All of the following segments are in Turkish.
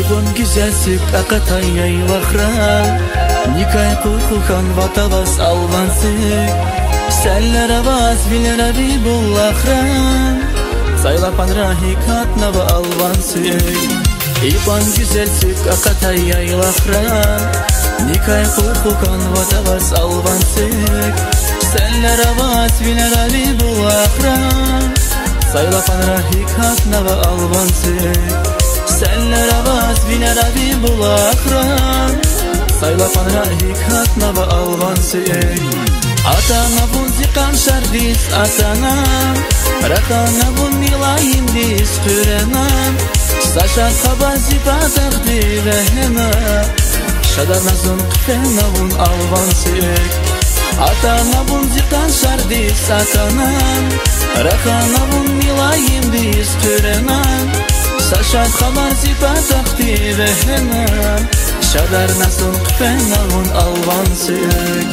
Ибон güzelsik akatay yaylakran Nikay kukukan vatavas alvansik Seller avaz bilera bir bullakran Saylapan rahikat nava alvansik Ибон güzelsik akatay yaylakran Nikay kukukan vatavas alvansik Seller avaz bilera bir bullakran Saylapan rahikat nava alvansik Seller avaz binera bir bulakran Saylapan rahikat nava alvansik Atana bun zikan şardis atana Rakana bun milayim dis kürenan Saşat habar zipatak divehena Şadanazun kfena bun alvansik Atana bun zikan şardis atana Rakana bun milayim dis kürenan Saşat habar zipatak divehena Şadarnazun kfena bun alvansik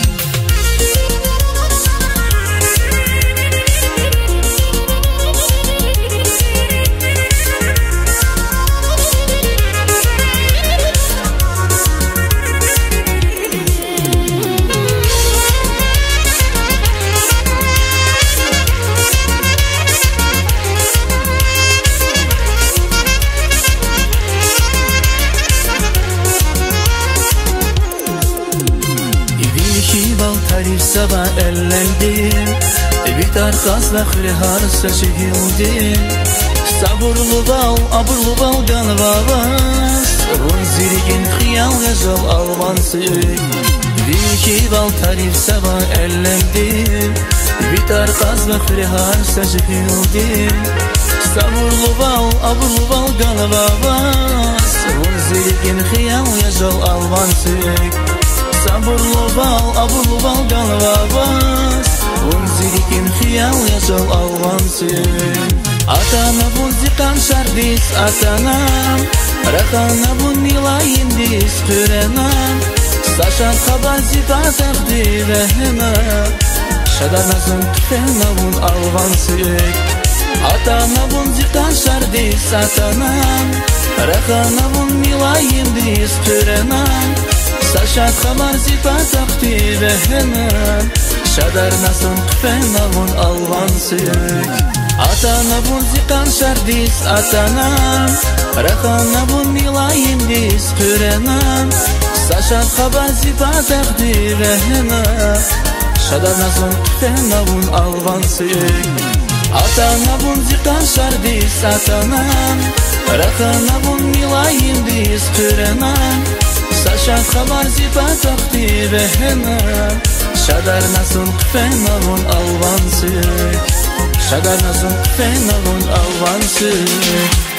Tarif sabah ellendim Bitar kas ve harsa şehildim Saburlu bal, aburlu bal ganvavas Run zirgin khiyal gazal alvansik Viki bal tarif sabah ellendim Bitar kas ve harsa şehildim Saburlu bal, aburlu bal ganvavas Run zirgin khiyal gazal alvansik Saburlu bal, aburlu bal ganvavas Unzirikin khiyal yazal alvansik Atana bun zikan şardis atana Rakana bun milayim dis kürenan Saşat habar zipatak divehena Şadanazun kfena bun alvansik Atana bun zikan şardis atana Rakana bun milayim dis kürenan Saşat habar zipatak divehena Şadarnazun kfena bun alvansik Atana bun zikan şardis atana Rakana bun milayim dis kürenan Saşat habar zipatak divehena Şadarnazun kfena bun alvansik Atana bun zikan şardis atana Rakana bun milayim dis kürenan Saşat habar zipatak divehena Şadarnazun kfena bun alvansik Şadarnazun kfena bun alvansik